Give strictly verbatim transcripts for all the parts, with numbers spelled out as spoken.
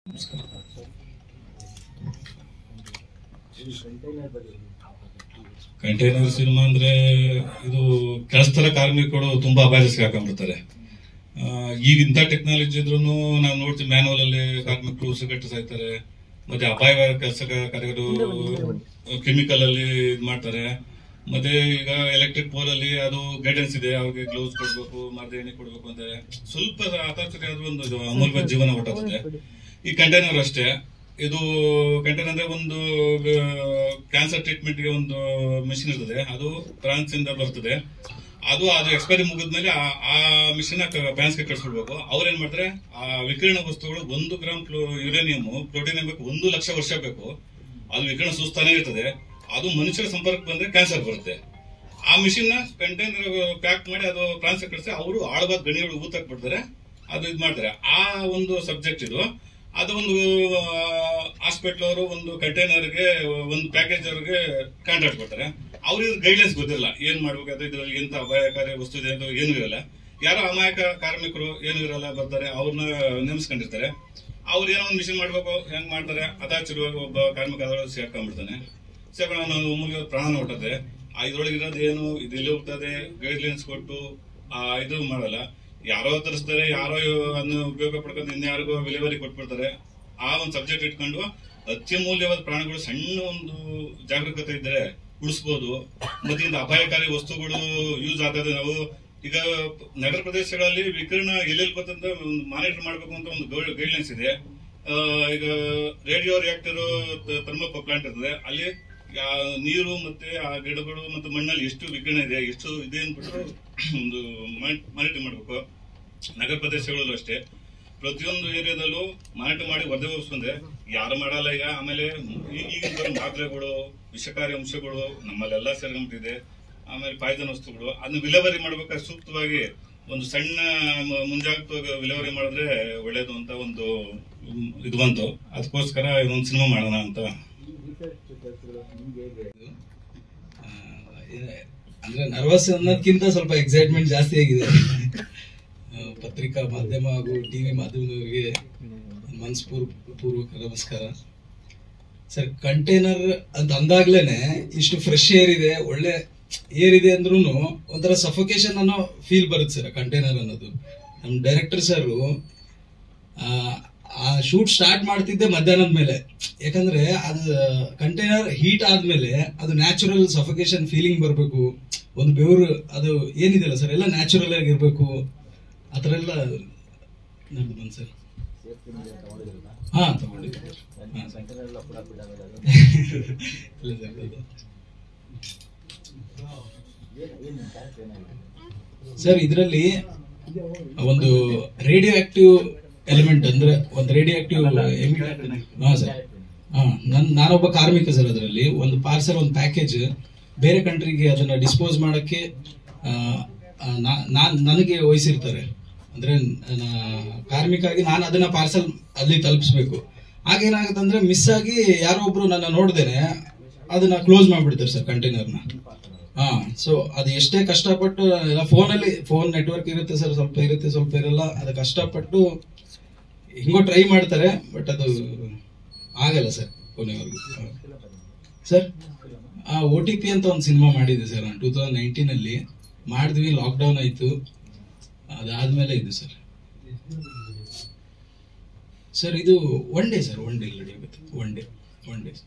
Container cinema ಅಂದ್ರೆ ಇದು ಕೆಲಸಸ್ಥಳ ಕಾರ್ಮಿಕರು ತುಂಬಾ ಅಪಾಯಕ್ಕೆ ಹಾಕೊಂಡ್ಬಿಡ್ತಾರೆ. ಈಗ ಇಂಥ ಟೆಕ್ನಾಲಜಿ ಇದ್ರು ನಾವು ನೋಡ್ತೀವಿ, ಮ್ಯಾನುವಲ್ ಅಲ್ಲಿ ಕಾರ್ಮಿಕರು ಉಸಿರುಗಟ್ಟು ಸಾಯ್ತಾರೆ, ಮತ್ತೆ ಅಪಾಯಕಾರಿ ಕೆಲಸ ಕಾರ್ಯಗಳು ಕೆಮಿಕಲ್ ಅಲ್ಲಿ ಇದು ಮಾಡ್ತಾರೆ. ಮತ್ತೆ ಈಗ ಎಲೆಕ್ಟ್ರಿಕ್ ಪೋಲ್ ಅಲ್ಲಿ ಅದು ಗೈಡೆನ್ಸ್ ಇದೆ, ಅವ್ರಿಗೆ ಗ್ಲೌಸ್ ಕೊಡ್ಬೇಕು, ಮರದ ಎಣ್ಣೆ ಕೊಡ್ಬೇಕು ಅಂತ ಸ್ವಲ್ಪ ಅತಾರ್ಚನೆ ಆದ್ರೂ ಒಂದು ಅಮೂಲ್ಯ ಜೀವನ ಹೊಟ್ಟೋಗುತ್ತೆ. ಈ ಕಂಟೈನರ್ ಅಷ್ಟೇ, ಇದು ಕಂಟೈನರ್ ಅಂದ್ರೆ ಒಂದು ಕ್ಯಾನ್ಸರ್ ಟ್ರೀಟ್ಮೆಂಟ್ ಗೆ ಒಂದು ಮಿಷಿನ್ ಇರ್ತದೆ, ಅದು ಫ್ರಾನ್ಸ್ ಇಂದ ಬರ್ತದೆ. ಅದು ಅದು ಎಕ್ಸ್ಪೈರಿ ಮುಗಿದ್ಮೇಲೆ ಆ ಮಿಷಿನ್ ಫ್ರಾನ್ಸ್ ಗೆ ಕಳಿಸ್ಬಿಡ್ಬೇಕು. ಅವ್ರು ಏನ್ ಮಾಡ್ತಾರೆ, ಆ ವಿಕಿರಣ ವಸ್ತುಗಳು ಒಂದು ಗ್ರಾಮ್ ಯುರೇನಿಯಂ ಪ್ರೋಟೀನ್ ಬೇಕು, ಒಂದು ಲಕ್ಷ ವರ್ಷ ಬೇಕು. ಅದು ವಿಕಿರಣ ಸೂಸ್ತಾನೆ ಇರ್ತದೆ. ಅದು ಮನುಷ್ಯರ ಸಂಪರ್ಕ ಬಂದ್ರೆ ಕ್ಯಾನ್ಸರ್ ಬರುತ್ತೆ. ಆ ಮಿಷಿನ್ ನ ಕಂಟೈನರ್ ಪ್ಯಾಕ್ ಮಾಡಿ ಅದು ಫ್ರಾನ್ಸ್ ಕಳಿಸಿ ಅವರು ಆಳವಾದ ಗಣಿಗಳು ಊತಕ್ ಬಿಡ್ತಾರೆ, ಅದು ಇದು ಮಾಡ್ತಾರೆ. ಆ ಒಂದು ಸಬ್ಜೆಕ್ಟ್ ಇದು. ಅದು ಒಂದು ಹಾಸ್ಪಿಟಲ್ ಅವರು ಒಂದು ಕಂಟೈನರ್ಗೆ ಒಂದು ಪ್ಯಾಕೇಜ್ ಅವ್ರಿಗೆ ಕಾಂಟ್ರಾಕ್ಟ್ ಕೊಡ್ತಾರೆ. ಅವ್ರಿಗೆ ಗೈಡ್ಲೈನ್ಸ್ ಗೊತ್ತಿರಲ್ಲ, ಏನ್ ಮಾಡ್ಬೇಕಾದ್ರೆ ಇದ್ರಲ್ಲಿ ಎಂತ ಅಪಾಯಕಾರಿ ವಸ್ತು ಇದೆ ಅಂತ ಏನು ಇರಲ್ಲ. ಯಾರೋ ಅಮಾಯಕ ಕಾರ್ಮಿಕರು ಏನು ಇರಲ್ಲ ಬರ್ತಾರೆ, ಅವ್ರನ್ನ ನೇಮಿಸ್ಕೊಂಡಿರ್ತಾರೆ. ಅವ್ರು ಏನೋ ಒಂದು ಮಿಷನ್ ಮಾಡ್ಬೇಕು, ಹೆಂಗ್ ಮಾಡ್ತಾರೆ, ಅದಾಚಿರುವಾಗ ಒಬ್ಬ ಕಾರ್ಮಿಕ ಅದರೊಳಗೆ ಸೇರ್ಕೊಂಡ್ಬಿಡ್ತಾನೆ. ಸೇರ್ಕೊಂಡು ನಾವು ಒಮ್ಮಿಗೆ ಪ್ರಾಣ ಹೊಟ್ಟದೆ. ಇದ್ರೊಳಗೆ ಇರೋದು ಏನು, ಇದು ಎಲ್ಲಿ ಹೋಗ್ತದೆ, ಗೈಡ್ಲೈನ್ಸ್ ಕೊಟ್ಟು ಆ ಇದು ಮಾಡಲ್ಲ. ಯಾರೋ ತರಿಸ್ತಾರೆ, ಯಾರೋ ಅದನ್ನ ಉಪಯೋಗ ಪಡ್ಕೊಂಡು ಇನ್ಯಾರಿಗೋ ವಿಲೇವರಿ ಕೊಟ್ಬಿಡ್ತಾರೆ. ಆ ಒಂದು ಸಬ್ಜೆಕ್ಟ್ ಇಟ್ಕೊಂಡು ಅತ್ಯಮೂಲ್ಯವಾದ ಪ್ರಾಣಿಗಳು ಸಣ್ಣ ಒಂದು ಜಾಗರೂಕತೆ ಇದ್ರೆ ಉಳಿಸಬಹುದು. ಮತ್ತೆ ಇಂದ ಅಪಾಯಕಾರಿ ವಸ್ತುಗಳು ಯೂಸ್ ಆಗ್ತದೆ. ನಾವು ಈಗ ನಗರ ಪ್ರದೇಶಗಳಲ್ಲಿ ವಿಕಿರಣ ಎಲ್ಲೆಲ್ಲಿ ಬರ್ತಂತ ಒಂದು ಮಾನಿಟರ್ ಮಾಡಬೇಕು ಅಂತ ಒಂದು ಗೈಡ್ಲೈನ್ಸ್ ಇದೆ. ಈಗ ರೇಡಿಯೋ ರಿಯಾಕ್ಟರ್ ಥರ್ಮೋ ಪ್ಲಾಂಟ್ ಇರ್ತದೆ, ಅಲ್ಲಿ ನೀರು ಮತ್ತೆ ಆ ಗಿಡಗಳು ಮತ್ತು ಮಣ್ಣಲ್ಲಿ ಎಷ್ಟು ವಿಕಿರಣ ಇದೆ, ಎಷ್ಟು ಇದೆ ಅಂದ್ಬಿಟ್ಟು ಒಂದು ಮಾನಿಟರ್ ಮಾಡಬೇಕು. ನಗರ ಪ್ರದೇಶಗಳಲ್ಲೂ ಅಷ್ಟೇ, ಪ್ರತಿಯೊಂದು ಏರಿಯಾದಲ್ಲೂ ಮಾನಿಟರ್ ಮಾಡಿ ವರದಿ ಹೋಗಿಸ್ಕೊಂಡ್ರೆ ಯಾರು ಮಾಡಲ್ಲ ಈಗ. ಆಮೇಲೆ ಈಗಿನ ಮಾತ್ರೆಗಳು, ವಿಷಕಾರಿ ಅಂಶಗಳು ನಮ್ಮಲ್ಲೆಲ್ಲ ಸೇರ್ಕೊಂಡ್ಬಿಟ್ಟಿದೆ. ಆಮೇಲೆ ಪಾಯ್ಸನ್ ವಸ್ತುಗಳು, ಅದನ್ನ ವಿಲೇವರಿ ಮಾಡ್ಬೇಕಾದ್ರೆ ಸೂಕ್ತವಾಗಿ ಒಂದು ಸಣ್ಣ ಮುಂಜಾಗ್ರತೆ ವಿಲೇವರಿ ಮಾಡಿದ್ರೆ ಒಳ್ಳೇದು ಅಂತ ಒಂದು ಇದು ಬಂತು. ಅದಕ್ಕೋಸ್ಕರ ಇದೊಂದು ಸಿನಿಮಾ ಮಾಡೋಣ ಅಂತ. ಅಂದ್ರೆ ನರ್ವಸ್ ಅನ್ನೋದಕ್ಕಿಂತ ಸ್ವಲ್ಪ ಎಕ್ಸೈಟ್ಮೆಂಟ್ ಜಾಸ್ತಿ ಆಗಿದೆ. ಪತ್ರಿಕಾ ಮಾಧ್ಯಮ ಹಾಗೂ ಟಿವಿ ಮಾಧ್ಯಮದವರಿಗೆ ಮನಸ್ಪೂರ್ ಪೂರ್ವಕ ನಮಸ್ಕಾರ ಸರ್. ಕಂಟೈನರ್ ಅಂತ ಅಂದಾಗ್ಲೇನೆ ಇಷ್ಟು ಫ್ರೆಶ್ ಏರ್ ಇದೆ, ಒಳ್ಳೆ ಏರ್ ಇದೆ ಅಂದ್ರೂ ಒಂಥರ ಸಫೋಕೇಶನ್ ಅನ್ನೋ ಫೀಲ್ ಬರುತ್ತೆ ಸರ್ ಕಂಟೈನರ್ ಅನ್ನೋದು. ನಮ್ ಡೈರೆಕ್ಟರ್ ಸರ್ ಆ ಶೂಟ್ ಸ್ಟಾರ್ಟ್ ಮಾಡ್ತಿದ್ದೆ ಮಧ್ಯಾಹ್ನದ ಮೇಲೆ, ಯಾಕಂದ್ರೆ ಅದು ಕಂಟೈನರ್ ಹೀಟ್ ಆದ್ಮೇಲೆ ಅದು ನ್ಯಾಚುರಲ್ ಸಫೋಕೇಶನ್ ಫೀಲಿಂಗ್ ಬರಬೇಕು. ಒಂದು ಬೆವರು ಅದು ಏನಿದೆಯಲ್ಲ ಸರ್ ಎಲ್ಲ ನ್ಯಾಚುರಲ್ ಆಗಿರ್ಬೇಕು. ಆತರ ಎಲ್ಲ ನಮ್ದು ಬಂದ್ ಸರ್. ಹಾ ತಗೊಂಡಿದ್ದೆ ಸರ್. ಇದರಲ್ಲಿ ಒಂದು ರೇಡಿಯೋ ಆಕ್ಟಿವ್ ಎಲಿಮೆಂಟ್ ಅಂದ್ರೆ ಒಂದು ರೇಡಿಯೋ ಆಕ್ಟಿವ್ ಹಾ ಸರ್. ಹಾ ನನ್ ನಾನೊಬ್ಬ ಕಾರ್ಮಿಕ ಸರ್. ಅದರಲ್ಲಿ ಒಂದು ಪಾರ್ಸಲ್, ಒಂದು ಪ್ಯಾಕೇಜ್ ಬೇರೆ ಕಂಟ್ರಿಗೆ ಅದನ್ನ ಡಿಸ್ಪೋಸ್ ಮಾಡಕ್ಕೆ ನಾನ್ ನನಗೆ ವಹಿಸಿರ್ತಾರೆ. ಅಂದ್ರೆ ಕಾರ್ಮಿಕ ಆಗಿ ನಾನು ಅದನ್ನ ಪಾರ್ಸಲ್ ಅಲ್ಲಿ ತಲುಪಿಸ್ಬೇಕು. ಆಗೇನಾಗುತ್ತೆ ಅಂದ್ರೆ ಮಿಸ್ ಆಗಿ ಯಾರೋ ಒಬ್ರು ನನ್ನ ನೋಡ್ದೇನೆ ಅದನ್ನ ಕ್ಲೋಸ್ ಮಾಡ್ಬಿಡ್ತಾರೆ ಸರ್ ಕಂಟೈನರ್ನ. ಹಾ ಸೊ ಅದು ಎಷ್ಟೇ ಕಷ್ಟಪಟ್ಟು ಫೋನಲ್ಲಿ ಫೋನ್ ನೆಟ್ವರ್ಕ್ ಇರುತ್ತೆ ಸರ್, ಸ್ವಲ್ಪ ಇರುತ್ತೆ ಸ್ವಲ್ಪ ಇರಲ್ಲ. ಅದು ಕಷ್ಟಪಟ್ಟು ಹಿಂಗೋ ಟ್ರೈ ಮಾಡ್ತಾರೆ, ಬಟ್ ಅದು ಆಗಲ್ಲ ಸರ್ ಕೊನೆವರೆಗೂ ಸರ್. ಆ ಓ ಟಿ ಪಿ ಅಂತ ಒಂದು ಸಿನಿಮಾ ಮಾಡಿದೆ ಸರ್ ಟೂ ತೌಸಂಡ್ ನೈನ್ಟೀನ್ ಅಲ್ಲಿ ಮಾಡಿದ್ವಿ. ಲಾಕ್ಡೌನ್ ಆಯ್ತು, ಅದಾದ್ಮೇಲೆ ಇದು ಸರ್. ಸರ್ ಇದು one day sir, one day ready ಆಗುತ್ತೆ. One day one day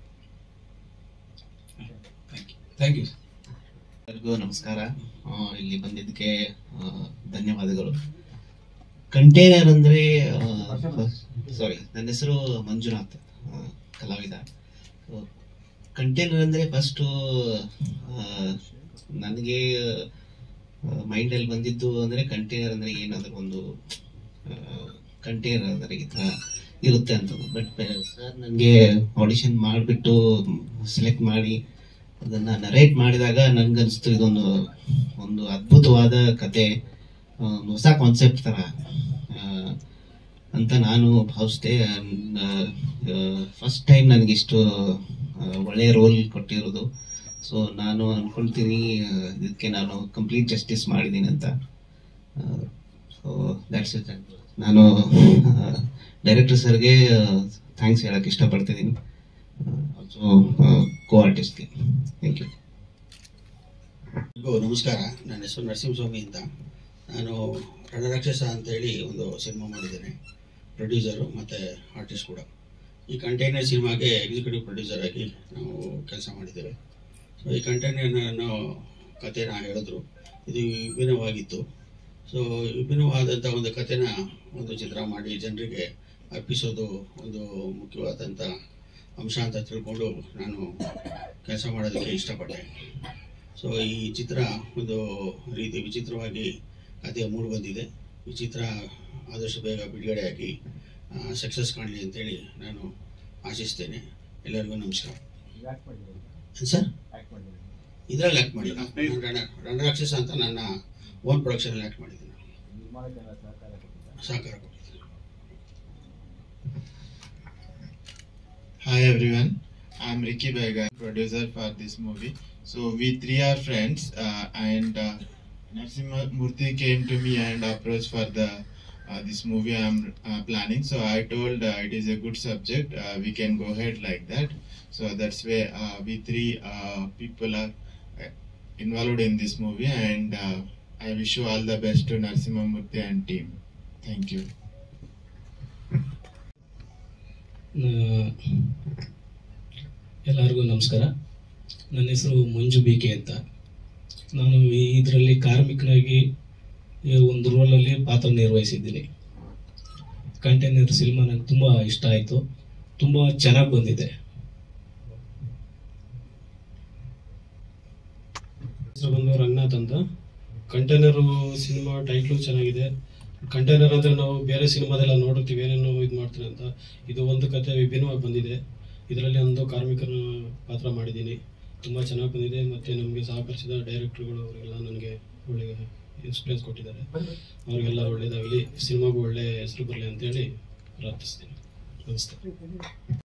thank you sir. ಎಲ್ಲರಿಗೂ ನಮಸ್ಕಾರ. ಇಲ್ಲಿ ಬಂದಿದ್ದಕ್ಕೆ ಧನ್ಯವಾದಗಳು. ಕಂಟೈನರ್ ಅಂದ್ರೆ ಸಾರಿ ನನ್ನ ಹೆಸರು ಮಂಜುನಾಥ್, ಕಲಾವಿದ. ಕಂಟೈನರ್ ಅಂದ್ರೆ ಫಸ್ಟ್ ನನಗೆ ಮೈಂಡಲ್ಲಿ ಬಂದಿದ್ದು ಅಂದ್ರೆ ಕಂಟೈನರ್ ಅಂದ್ರೆ ಏನಾದ್ರು ಒಂದು ಕಂಟೈನರ್ ಅಂದ್ರೆ ಈ ತರ ಇರುತ್ತೆ ಅಂತ. ಬಟ್ ಸರ್ ನನಗೆ ಆಡಿಷನ್ ಮಾಡಿಬಿಟ್ಟು ಸೆಲೆಕ್ಟ್ ಮಾಡಿ ಅದನ್ನ ನರೇಟ್ ಮಾಡಿದಾಗ ನನ್ಗನ್ಸ್ತು ಇದೊಂದು ಒಂದು ಅದ್ಭುತವಾದ ಕತೆ, ಹೊಸ ಕಾನ್ಸೆಪ್ಟ್ ತರ ಅಂತ ನಾನು ಭಾವಿಸ್ದೆ. ಫಸ್ಟ್ ಟೈಮ್ ನನಗಿಷ್ಟು ಒಳ್ಳೆಯ ರೋಲ್ ಕೊಟ್ಟಿರೋದು. ಸೊ ನಾನು ಅನ್ಕೊಳ್ತೀನಿ ಇದಕ್ಕೆ ನಾನು ಕಂಪ್ಲೀಟ್ ಜಸ್ಟಿಸ್ ಮಾಡಿದ್ದೀನಿ ಅಂತ. So that's it. ನಾನು ಡೈರೆಕ್ಟರ್ ಸರ್ಗೆ ಥ್ಯಾಂಕ್ಸ್ ಹೇಳಕ್ಕೆ ಇಷ್ಟಪಡ್ತಿದ್ದೀನಿ, ಆಲ್ಸೋ ಕೋ ಆರ್ಟಿಸ್ಟ್ಗೆ. Thank you. ನಮಸ್ಕಾರ, ನನ್ನ ಹೆಸರು ನರಸಿಂಹಸ್ವಾಮಿ ಅಂತ. ನಾನು ರಣರಾಕ್ಷಸ ಅಂತೇಳಿ ಒಂದು ಸಿನಿಮಾ ಮಾಡಿದ್ದೇನೆ, ಪ್ರೊಡ್ಯೂಸರು ಮತ್ತು ಆರ್ಟಿಸ್ಟ್ ಕೂಡ. ಈ ಕಂಟೈನರ್ ಸಿನಿಮಾಗೆ ಎಕ್ಸಿಕ್ಯೂಟಿವ್ ಪ್ರೊಡ್ಯೂಸರ್ ಆಗಿ ನಾವು ಕೆಲಸ ಮಾಡಿದ್ದೇವೆ. ಸೊ ಈ ಕಂಟೈನರ್ನ ಕಥೆನ ಹೇಳಿದ್ರು, ಇದು ವಿಭಿನ್ನವಾಗಿತ್ತು. ಸೊ ವಿಭಿನ್ನವಾದಂಥ ಒಂದು ಕಥೆನ ಒಂದು ಚಿತ್ರ ಮಾಡಿ ಜನರಿಗೆ ಅರ್ಪಿಸೋದು ಒಂದು ಮುಖ್ಯವಾದಂಥ ಅಂಶ ಅಂತ ತಿಳ್ಕೊಂಡು ನಾನು ಕೆಲಸ ಮಾಡೋದಕ್ಕೆ ಇಷ್ಟಪಟ್ಟೆ. ಸೊ ಈ ಚಿತ್ರ ಒಂದು ರೀತಿ ವಿಚಿತ್ರವಾಗಿ ಕಥೆ ಮೂಡಿ ಬಂದಿದೆ. ಈ ಚಿತ್ರ ಆದಷ್ಟು ಬೇಗ ಬಿಡುಗಡೆಯಾಗಿ ಸಕ್ಸಸ್ ಕಾಣಲಿ ಅಂತೇಳಿ ನಾನು ಆಶಿಸ್ತೇನೆ. ಎಲ್ಲರಿಗೂ ನಮಸ್ಕಾರ. ಸರ್, ಇದರಲ್ಲಿ ಆ್ಯಕ್ಟ್ ಮಾಡಿ ನಾನು ರಣರಾಕ್ಷಸ ಅಂತ ನನ್ನ ಓನ್ ಪ್ರೊಡಕ್ಷನಲ್ಲಿ ಆ್ಯಕ್ಟ್ ಮಾಡಿದ್ದೀನಿ, ಸಹಕಾರ ಕೊಟ್ಟಿದ್ದೀನಿ. Hi everyone, I'm Ricky Baiga, producer for this movie. So we three are friends, uh, and uh, Narasimha Murthy came to me and approached for the uh, this movie I'm uh, planning. So I told uh, it is a good subject, uh, we can go ahead like that. So that's why uh, we three uh, people are uh, involved in this movie, and uh, I wish you all the best to Narasimha Murthy and team. Thank you. ಎಲ್ಲರಿಗೂ ನಮಸ್ಕಾರ. ನನ್ನ ಹೆಸರು ಮಂಜು B K ಅಂತ. ನಾನು ಇದರಲ್ಲಿ ಕಾರ್ಮಿಕನಾಗಿ ಒಂದು ರೋಲಲ್ಲಿ ಪಾತ್ರ ನಿರ್ವಹಿಸಿದ್ದೀನಿ. Container cinema ನನಗೆ ತುಂಬ ಇಷ್ಟ ಆಯಿತು, ತುಂಬ ಚೆನ್ನಾಗಿ ಬಂದಿದೆ. ಹೆಸರು ಬಂದು ರಂಗನಾಥ್ ಅಂತ. ಕಂಟೈನರು ಸಿನಿಮಾ ಟೈಟ್ಲು ಚೆನ್ನಾಗಿದೆ. ಕಂಟೈನರ್ ಅಂದರೆ ನಾವು ಬೇರೆ ಸಿನಿಮಾದೆಲ್ಲ ನೋಡಿರ್ತೀವಿ ಏನೇನೋ ಇದು ಮಾಡ್ತಾರೆ ಅಂತ. ಇದು ಒಂದು ಕತೆ ವಿಭಿನ್ನವಾಗಿ ಬಂದಿದೆ. ಇದರಲ್ಲಿ ಒಂದು ಕಾರ್ಮಿಕನ ಪಾತ್ರ ಮಾಡಿದ್ದೀನಿ, ತುಂಬ ಚೆನ್ನಾಗಿ ಬಂದಿದೆ. ಮತ್ತು ನಮಗೆ ಸಹಕರಿಸಿದ ಡೈರೆಕ್ಟ್ರುಗಳು ಅವರೆಲ್ಲ ನನಗೆ ಒಳ್ಳೆಯ ಎಕ್ಸ್ಪೀರಿಯನ್ಸ್ ಕೊಟ್ಟಿದ್ದಾರೆ. ಅವರಿಗೆಲ್ಲ ಒಳ್ಳೆಯದಾಗಲಿ, ಸಿನಿಮಾಗೂ ಒಳ್ಳೆಯ ಹೆಸರು ಬರಲಿ ಅಂತೇಳಿ ಪ್ರಾರ್ಥಿಸ್ತೀನಿ. ನಮಸ್ತೆ.